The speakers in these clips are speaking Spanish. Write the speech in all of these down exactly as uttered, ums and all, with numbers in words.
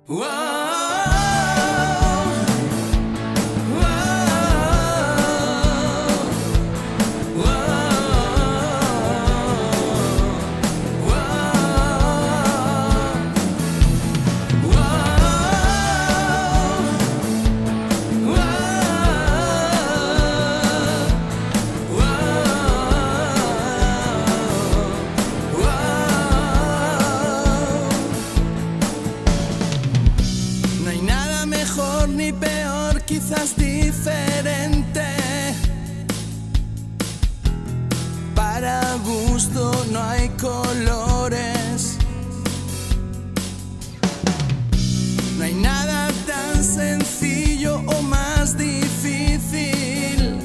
Ni peor, quizás diferente. Para gusto no hay colores. No hay nada tan sencillo o más difícil.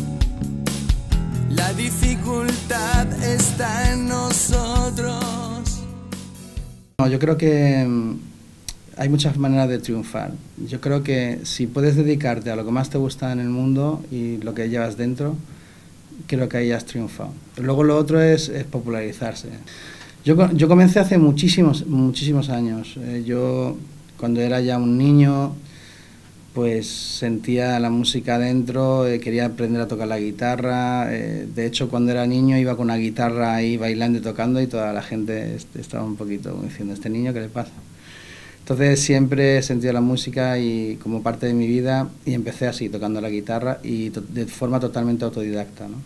La dificultad está en nosotros. No, yo creo que hay muchas maneras de triunfar. Yo creo que si puedes dedicarte a lo que más te gusta en el mundo y lo que llevas dentro, creo que ahí has triunfado. Luego lo otro es, es popularizarse. Yo, yo comencé hace muchísimos, muchísimos años. Eh, yo, cuando era ya un niño, pues sentía la música dentro, eh, quería aprender a tocar la guitarra. Eh, de hecho, cuando era niño iba con una guitarra ahí bailando y tocando y toda la gente estaba un poquito diciendo, ¿este niño qué le pasa? Entonces siempre he sentido la música y como parte de mi vida y empecé así, tocando la guitarra y to de forma totalmente autodidacta, ¿no?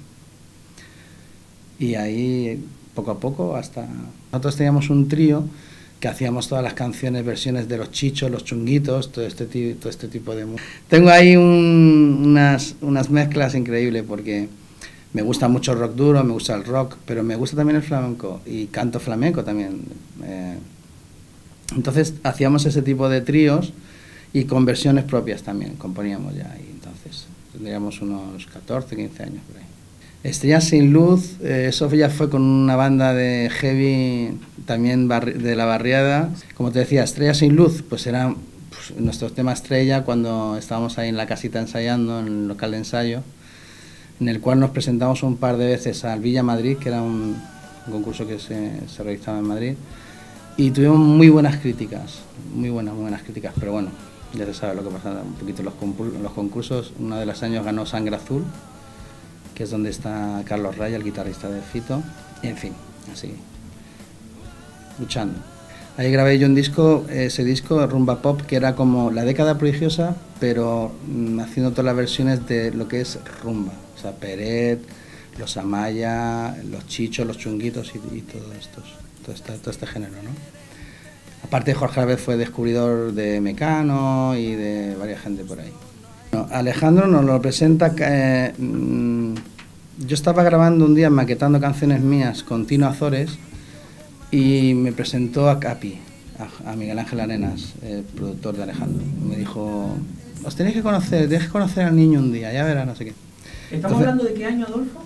Y ahí, poco a poco, hasta... Nosotros teníamos un trío que hacíamos todas las canciones, versiones de Los Chichos, Los Chunguitos, todo este, todo este tipo de música. Tengo ahí un, unas, unas mezclas increíbles porque me gusta mucho el rock duro, me gusta el rock, pero me gusta también el flamenco y canto flamenco también. Eh, Entonces hacíamos ese tipo de tríos y con versiones propias también, componíamos ya ahí, entonces tendríamos unos catorce, quince años por ahí. Estrellas sin luz, eh, eso ya fue con una banda de heavy también de la barriada. Como te decía, Estrellas sin luz, pues era pues, nuestro tema estrella cuando estábamos ahí en la casita ensayando, en el local de ensayo, en el cual nos presentamos un par de veces al Villa Madrid, que era un, un concurso que se, se realizaba en Madrid. Y tuvimos muy buenas críticas, muy buenas, muy buenas críticas, pero bueno, ya se sabe lo que pasa un poquito en los, los concursos. Uno de los años ganó Sangre Azul, que es donde está Carlos Raya, el guitarrista de Fito, y en fin, así, luchando. Ahí grabé yo un disco, ese disco, Rumba Pop, que era como la década prodigiosa, pero mmm, haciendo todas las versiones de lo que es rumba, o sea, Peret, los Amaya, los Chichos, los Chunguitos y, y todos estos. Todo este, todo este género, ¿no? Aparte, Jorge Álvarez fue descubridor de Mecano y de varias gente por ahí. Bueno, Alejandro nos lo presenta. Eh, mmm, yo estaba grabando un día, maquetando canciones mías con Tino Azores y me presentó a Capi, a, a Miguel Ángel Arenas, el productor de Alejandro. Me dijo, os tenéis que conocer, tenéis que conocer al niño un día, ya verás, no sé qué. ¿Estamos Entonces, hablando de qué año, Adolfo?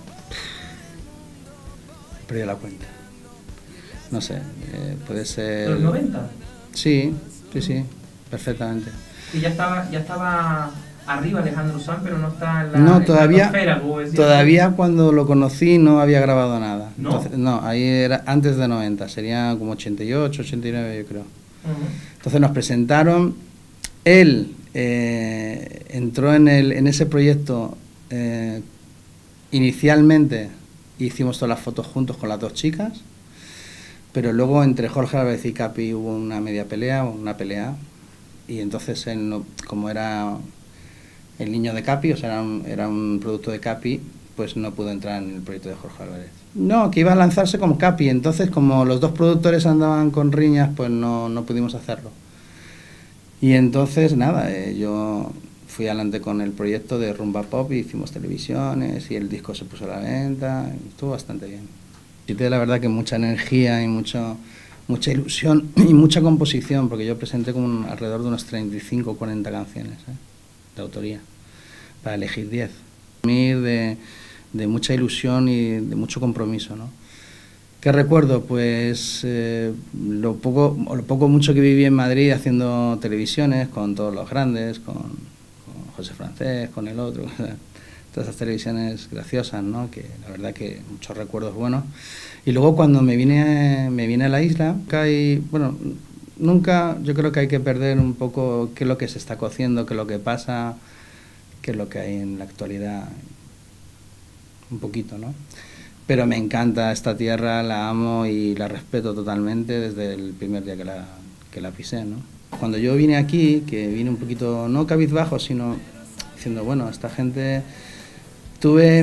Perdí la cuenta. No sé, eh, puede ser... ¿Los noventa? Sí, sí, sí, perfectamente. Y ya estaba, ya estaba arriba Alejandro Sanz, pero no está en la... No, todavía, en la todavía cuando lo conocí no había grabado nada. ¿No? Entonces, no, ahí era antes de noventa, sería como ochenta y ocho, ochenta y nueve yo creo. Uh-huh. Entonces nos presentaron, él eh, entró en, el, en ese proyecto, eh, inicialmente hicimos todas las fotos juntos con las dos chicas, pero luego entre Jorge Álvarez y Capi hubo una media pelea, una pelea, y entonces él, no, como era el niño de Capi, o sea, era un, era un producto de Capi, pues no pudo entrar en el proyecto de Jorge Álvarez. No, que iba a lanzarse como Capi, entonces como los dos productores andaban con riñas, pues no, no pudimos hacerlo. Y entonces, nada, eh, yo fui adelante con el proyecto de Rumba Pop y hicimos televisiones y el disco se puso a la venta, y estuvo bastante bien. Y tiene la verdad que mucha energía y mucho, mucha ilusión y mucha composición, porque yo presenté como un, alrededor de unos treinta y cinco o cuarenta canciones, ¿eh? De autoría, para elegir diez. De, de mucha ilusión y de mucho compromiso, ¿no? ¿Qué recuerdo? Pues eh, lo poco o lo poco mucho que viví en Madrid haciendo televisiones con todos los grandes, con, con José Francés, con el otro, todas esas televisiones graciosas, ¿no? Que la verdad que muchos recuerdos buenos. Y luego cuando me vine, me vine a la isla, acá hay, bueno, nunca, yo creo que hay que perder un poco qué es lo que se está cociendo, qué es lo que pasa, qué es lo que hay en la actualidad, un poquito, ¿no? Pero me encanta esta tierra, la amo y la respeto totalmente desde el primer día que la, que la pisé, ¿no? Cuando yo vine aquí, que vine un poquito, no cabizbajo, sino diciendo, bueno, esta gente, tuve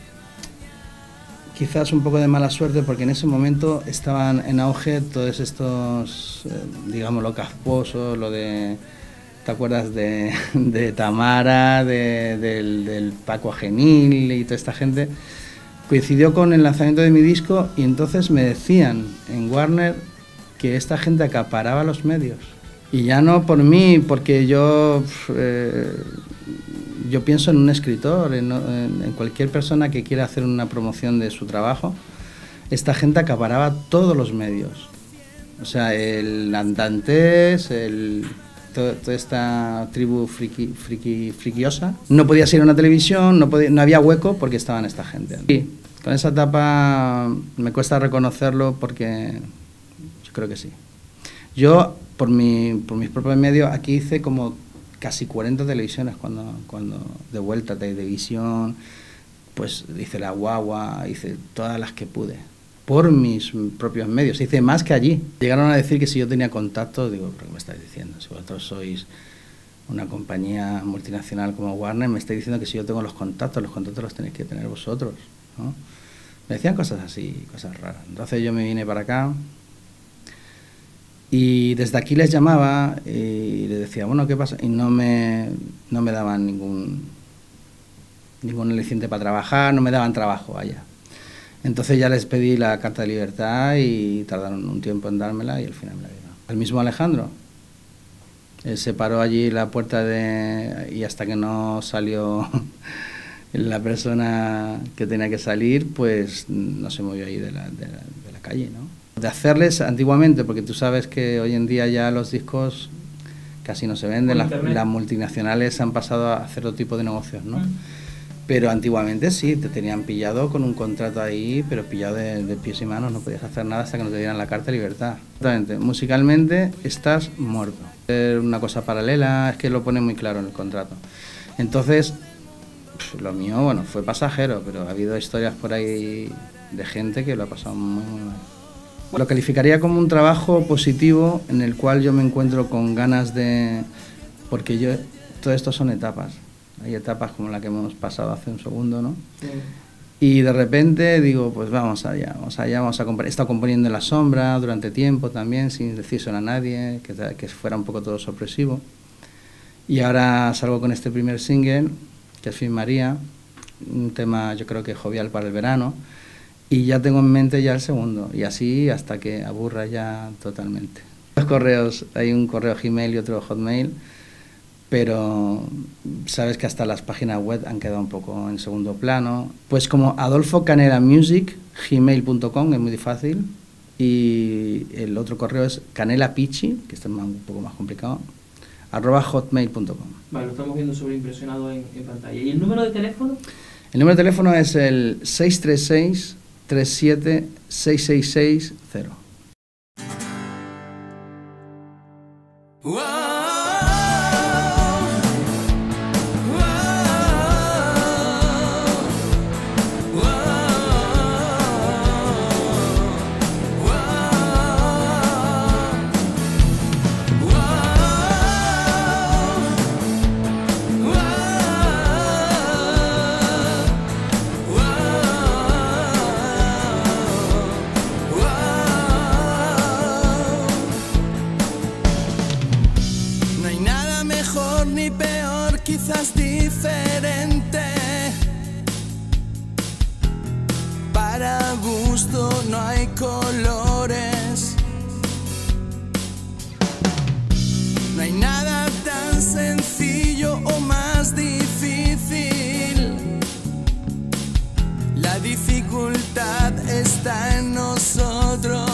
quizás un poco de mala suerte porque en ese momento estaban en auge todos estos, eh, digamos, lo casposo, lo de, ¿te acuerdas de, de Tamara, de, del, del Paco Agenil y toda esta gente? Coincidió con el lanzamiento de mi disco y entonces me decían en Warner que esta gente acaparaba los medios. Y ya no por mí, porque yo... Eh, Yo pienso en un escritor, en, en cualquier persona que quiera hacer una promoción de su trabajo. Esta gente acaparaba todos los medios. O sea, el Andantes, el, todo, toda esta tribu friki, friki, friquiosa. No podías ir a una televisión, no, podía, no había hueco porque estaban esta gente. Sí, con esa etapa me cuesta reconocerlo porque yo creo que sí. Yo, por, mi, por mis propios medios, aquí hice como casi cuarenta televisiones cuando, cuando de vuelta, televisión, pues hice La Guagua, hice todas las que pude, por mis propios medios, hice más que allí. Llegaron a decir que si yo tenía contactos, digo, ¿pero qué me estáis diciendo? Si vosotros sois una compañía multinacional como Warner, me estáis diciendo que si yo tengo los contactos, los contactos los tenéis que tener vosotros, ¿no? Me decían cosas así, cosas raras. Entonces yo me vine para acá, y desde aquí les llamaba y les decía, bueno, ¿qué pasa? Y no me, no me daban ningún, ningún aliciente para trabajar, no me daban trabajo allá. Entonces ya les pedí la carta de libertad y tardaron un tiempo en dármela y al final me la dieron. El mismo Alejandro, él se paró allí la puerta de, y hasta que no salió la persona que tenía que salir, pues no se movió ahí de la, de la, de la calle, ¿no? De hacerles antiguamente, porque tú sabes que hoy en día ya los discos casi no se venden, las, las multinacionales han pasado a hacer otro tipo de negocios, ¿no? Mm. Pero antiguamente sí, te tenían pillado con un contrato ahí, pero pillado de, de pies y manos, no podías hacer nada hasta que no te dieran la carta de libertad. Exactamente, musicalmente estás muerto. Es una cosa paralela, es que lo pone muy claro en el contrato. Entonces, lo mío, bueno, fue pasajero, pero ha habido historias por ahí de gente que lo ha pasado muy, muy mal. Lo calificaría como un trabajo positivo en el cual yo me encuentro con ganas de... Porque yo, todo esto son etapas. Hay etapas como la que hemos pasado hace un segundo, ¿no? Sí. Y de repente digo, pues vamos allá, vamos allá, vamos a componer. He estado componiendo en la sombra durante tiempo también, sin decírselo a nadie, que, que fuera un poco todo sorpresivo. Y ahora salgo con este primer single, que es Fin María, un tema yo creo que jovial para el verano. Y ya tengo en mente ya el segundo, y así hasta que aburra ya totalmente. Los correos, hay un correo Gmail y otro Hotmail, pero sabes que hasta las páginas web han quedado un poco en segundo plano. Pues como Adolfo Canela Music, gmail punto com, es muy fácil, y el otro correo es canelapichi, que este es un poco más complicado, arroba hotmail punto com. Vale, lo estamos viendo sobreimpresionado en, en pantalla. ¿Y el número de teléfono? El número de teléfono es el seis tres seis, tres siete seis seis seis cero. Wow. Ni peor, quizás diferente. Para gusto no hay colores. No hay nada tan sencillo o más difícil. La dificultad está en nosotros.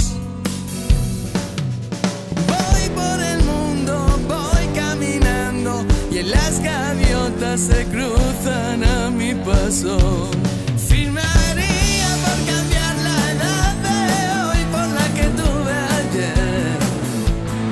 Voy por el mundo, voy caminando y en las gaviotas se cruzan a mi paso. Firmaría por cambiar la edad de hoy por la que tuve ayer.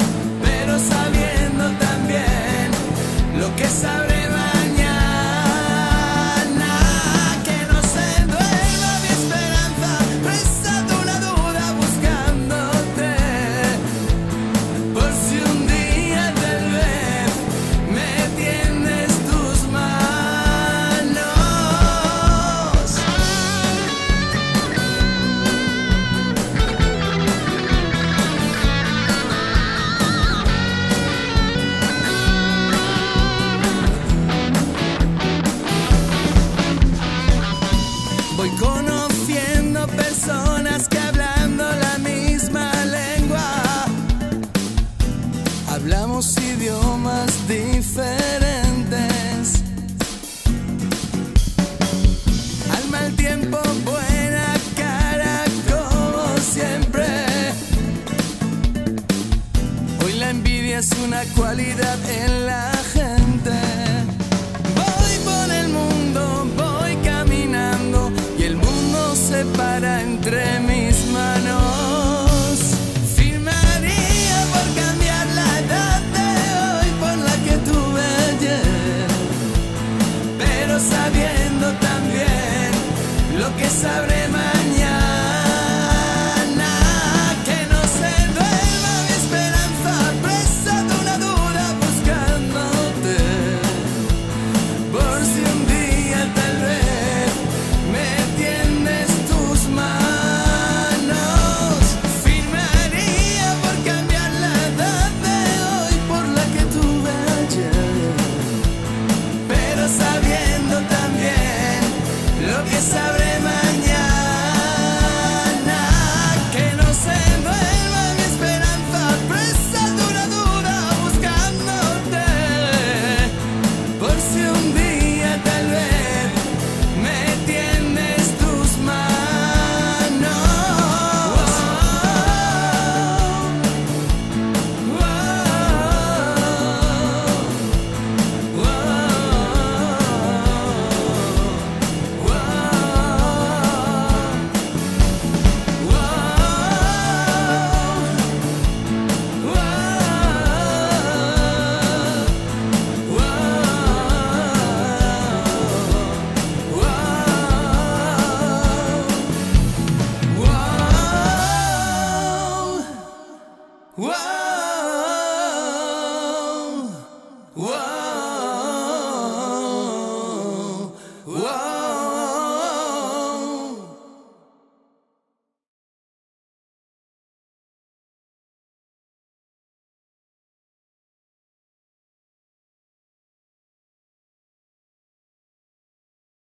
es una cualidad en la gente. Voy por el mundo, voy caminando y el mundo se para entre mis manos. Firmaría por cambiar la edad de hoy por la que tuve ayer, pero sabiendo también lo que sabré mañana. Sabré mañana, que no se duerma mi esperanza, presa dura, dura, buscándote, por si un día tal vez me tiendes tus manos. Wow, wow, wow. Whoa.